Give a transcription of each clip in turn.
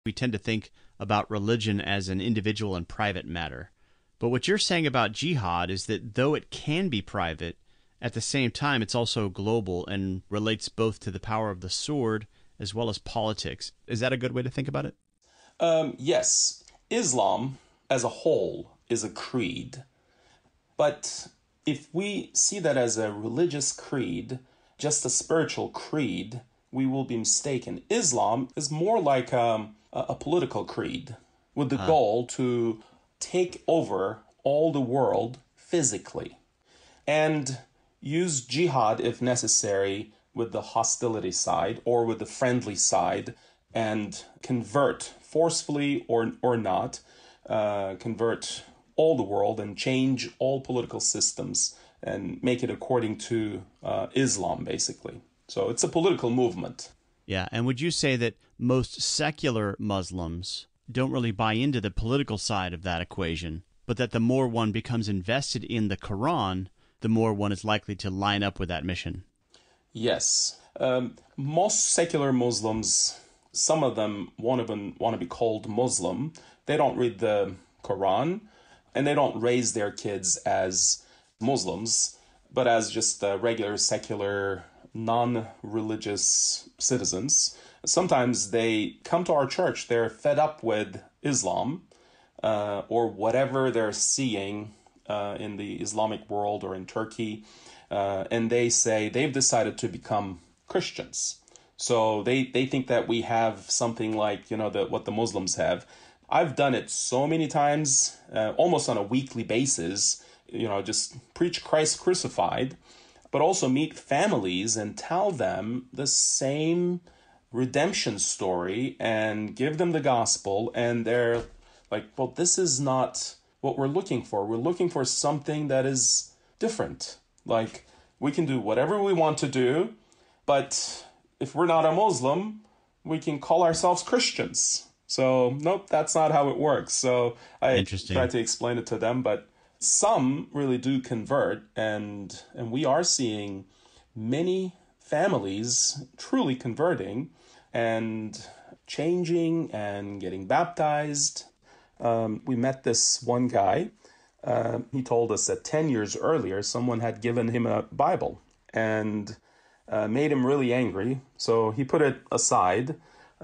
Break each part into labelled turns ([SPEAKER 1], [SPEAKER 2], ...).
[SPEAKER 1] We tend to think about religion as an individual and private matter. But what you're saying about jihad is that though it can be private, at the same time it's also global and relates both to the power of the sword as well as politics. Is that a good way to think about it?
[SPEAKER 2] Yes. Islam as a whole is a creed. But if we see that as a religious creed, just a spiritual creed, we will be mistaken. Islam is more like a political creed with the goal to take over all the world physically and use jihad if necessary with the hostility side or with the friendly side and convert forcefully or not, convert all the world and change all political systems and make it according to Islam, basically. So it's a political movement.
[SPEAKER 1] Yeah, and would you say that most secular Muslims don't really buy into the political side of that equation, but that the more one becomes invested in the Quran, the more one is likely to line up with that mission?
[SPEAKER 2] Yes. Most secular Muslims, some of them won't even want to be called Muslim. They don't read the Quran, and they don't raise their kids as Muslims, but as just regular secular non-religious citizens. Sometimes they come to our church, they're fed up with Islam or whatever they're seeing in the Islamic world or in Turkey, and they say they've decided to become Christians. So they think that we have something like, what the Muslims have. I've done it so many times, almost on a weekly basis, just preach Christ crucified, but also meet families and tell them the same redemption story and give them the gospel. And they're like, well, this is not what we're looking for. We're looking for something that is different. Like, we can do whatever we want to do, but if we're not a Muslim, we can call ourselves Christians. So, nope, that's not how it works. So I try to explain it to them, but some really do convert, and we are seeing many families truly converting and changing and getting baptized. We met this one guy. He told us that 10 years earlier, someone had given him a Bible and made him really angry. So he put it aside.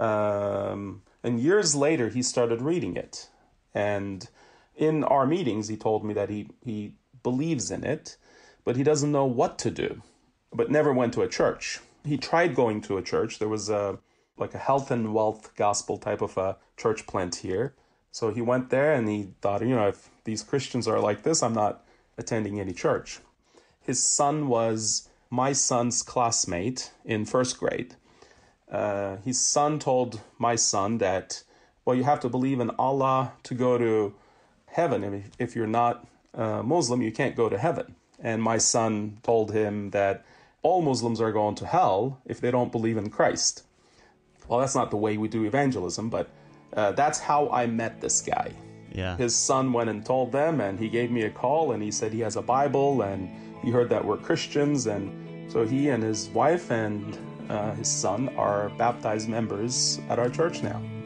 [SPEAKER 2] And years later, he started reading it. And in our meetings, he told me that he believes in it, but he doesn't know what to do, but never went to a church. He tried going to a church. There was a health and wealth gospel type of a church plant here. So he went there and he thought, if these Christians are like this, I'm not attending any church. His son was my son's classmate in first grade. His son told my son that, well, you have to believe in Allah to go to heaven. If you're not Muslim, you can't go to heaven. And my son told him that all Muslims are going to hell if they don't believe in Christ. Well, that's not the way we do evangelism, but that's how I met this guy.
[SPEAKER 1] Yeah.
[SPEAKER 2] His son went and told them, and he gave me a call, and he said he has a Bible, and he heard that we're Christians, and so he and his wife and his son are baptized members at our church now.